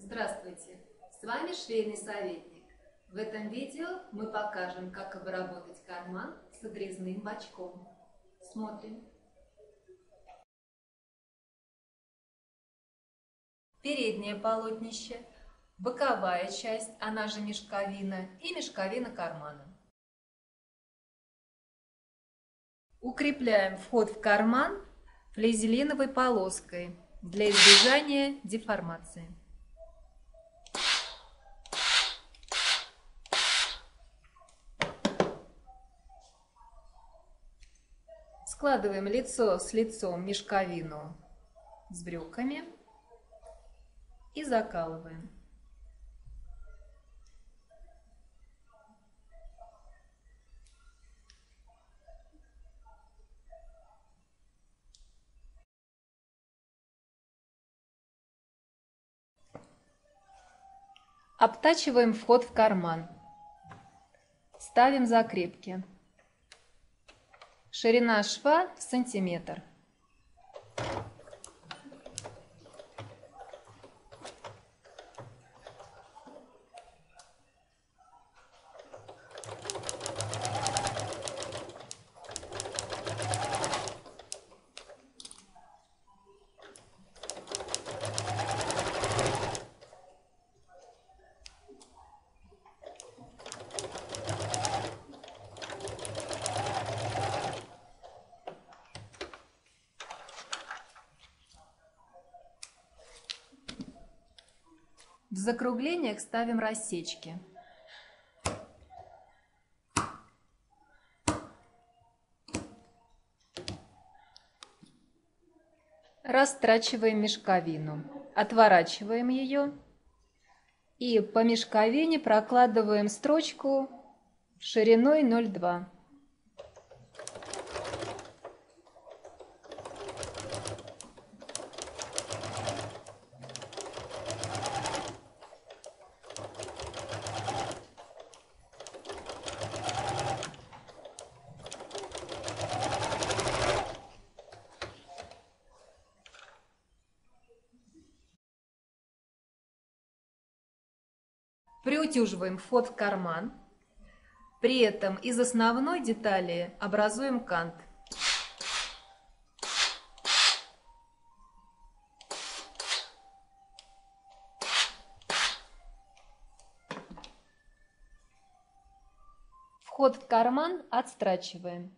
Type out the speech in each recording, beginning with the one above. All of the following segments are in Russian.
Здравствуйте! С вами швейный советник. В этом видео мы покажем, как обработать карман с отрезным бачком. Смотрим. Переднее полотнище, боковая часть, она же мешковина, и мешковина кармана. Укрепляем вход в карман флизелиновой полоской для избежания деформации. Складываем лицо с лицом мешковину с брюками и закалываем. Обтачиваем вход в карман. Ставим закрепки. Ширина шва сантиметр. В закруглениях ставим рассечки. Растрачиваем мешковину, отворачиваем ее и по мешковине прокладываем строчку шириной 0,2. Приутюживаем вход в карман, при этом из основной детали образуем кант. Вход в карман отстрачиваем.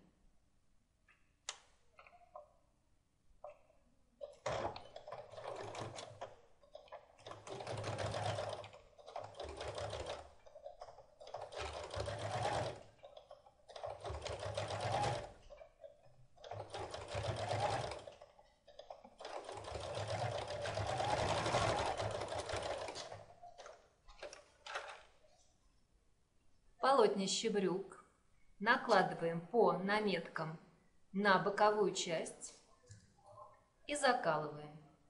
Полотнище брюк накладываем по наметкам на боковую часть и закалываем.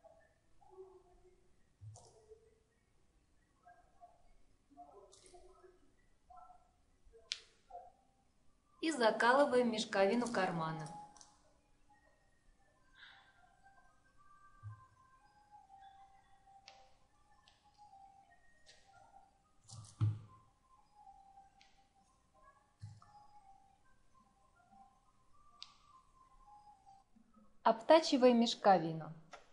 И закалываем мешковину кармана. Обтачиваем мешковину.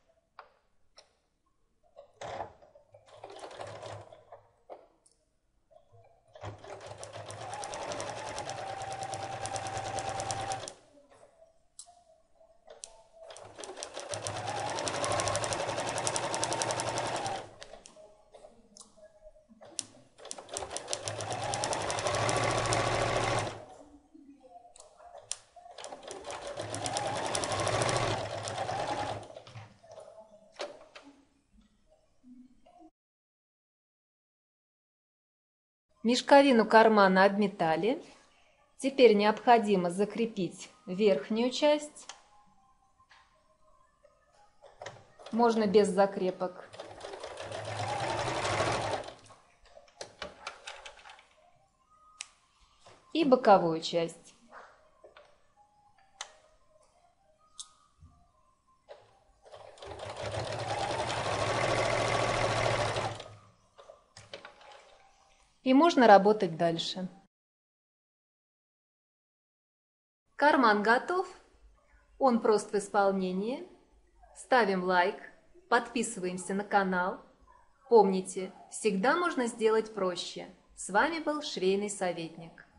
Мешковину кармана обметали. Теперь необходимо закрепить верхнюю часть. Можно без закрепок. И боковую часть. И можно работать дальше. Карман готов. Он прост в исполнении. Ставим лайк, подписываемся на канал. Помните, всегда можно сделать проще. С вами был швейный советник.